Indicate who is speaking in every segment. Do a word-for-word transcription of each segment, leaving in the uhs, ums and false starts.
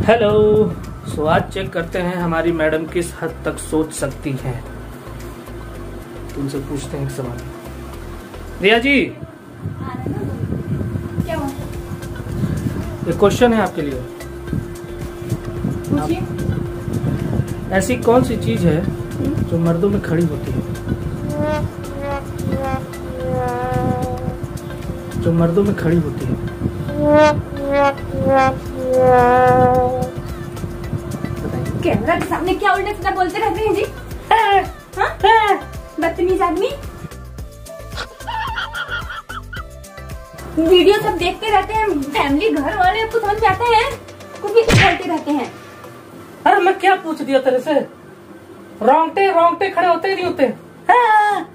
Speaker 1: Hello. सो आज check करते हैं हमारी मैडम किस हद तक सोच सकती हैं। तुमसे पूछते हैं एक सवाल। रिया जी,
Speaker 2: क्या हुआ?
Speaker 1: एक क्वेश्चन है आपके लिए।
Speaker 2: पूछिए।
Speaker 1: ऐसी कौन सी चीज है जो मर्दों में खड़ी होती है, जो मर्दों में खड़ी होती है?
Speaker 2: कैमरा के सामने क्या उल्टे सीधा बोलते रहते हैं जी? हाँ? बदतमीज आदमी। वीडियो सब देखते रहते हैं, फैमिली घर वाले आपको समझ में आते हैं, कुछ भी बोलते रहते हैं।
Speaker 1: अरे मैं क्या पूछ दिया तेरे से? रोंगटे रोंगटे खड़े होते ही नहीं होते? हाँ।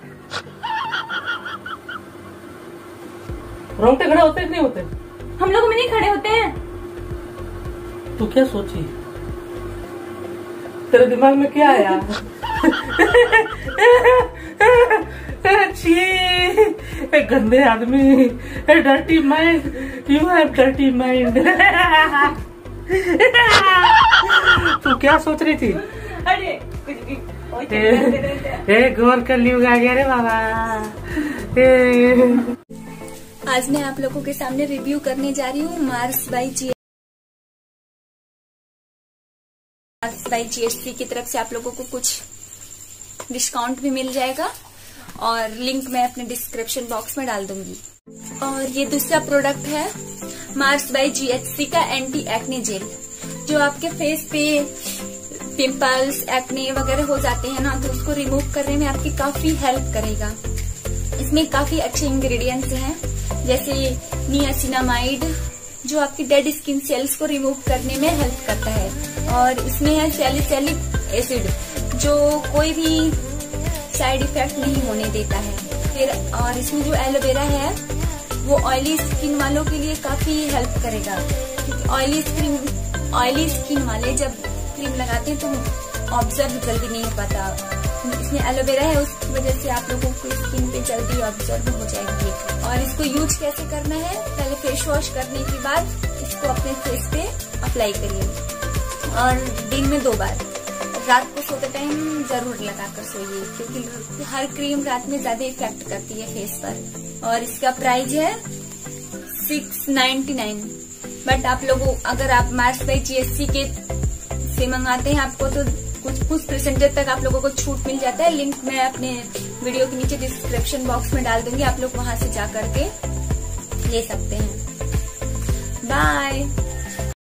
Speaker 1: रोंगटे खड़े होते ही नहीं होते?
Speaker 2: हम लोगों में नहीं खड़े होते हैं।
Speaker 1: तू क्या सोची? तेरे दिमाग में क्या है यार? छी, गंदे आदमी, dirty mind, you have dirty mind. तू क्या सोच रही थी?
Speaker 2: अरे कुछ भी।
Speaker 1: ए गौर कर ली आ गया रे बाबा।
Speaker 2: आज मैं आप लोगों के सामने रिव्यू करने जा रही हूँ Mars by G Mars by GSC की तरफ से आप लोगों को कुछ डिस्काउंट भी मिल जाएगा और लिंक मैं अपने डिस्क्रिप्शन बॉक्स में डाल दूंगी। और ये दूसरा प्रोडक्ट है मार्स बाई जीएचसी का एंटी एक्ने जेल, जो आपके फेस पे पिंपल्स, एक्ने वगैरह हो जाते हैं ना, तो उसको रिमूव करने में आपकी काफी हेल्प करेगा। इसमें काफी अच्छे इंग्रेडिएंट्स हैं, जैसे नियासिनामाइड, जो आपकी डेड स्किन सेल्स को रिमूव करने में हेल्प करता है, और इसमें है सैलिसिलिक एसिड, जो कोई भी साइड इफेक्ट नहीं होने देता है। फिर और इसमें जो एलोवेरा है वो ऑयली स्किन वालों के लिए काफी हेल्प करेगा, क्योंकि ऑयली स्किन ऑयली स्किन वाले जब क्रीम लगाते हैं तो ऑब्जर्व जल्दी नहीं हो पाता। इसमें एलोवेरा है, उसकी वजह से आप लोगों को स्किन पे जल्दी ऑब्जर्व हो जाएगी। और इसको यूज कैसे करना है? पहले फेस वॉश करने के बाद इसको अपने फेस पे अप्लाई करिए, और दिन में दो बार। रात को सोते टाइम जरूर लगाकर सोइए, क्योंकि हर क्रीम रात में ज्यादा इफेक्ट करती है फेस पर। और इसका प्राइस है सिक्स नाइन्टी नाइन। बट आप लोगों अगर आप मार्स बाई जीएससी के से मंगाते हैं आपको तो कुछ कुछ परसेंटेज तक आप लोगों को छूट मिल जाता है। लिंक मैं अपने वीडियो के नीचे डिस्क्रिप्शन बॉक्स में डाल दूंगी, आप लोग वहां से जा करके ले सकते हैं।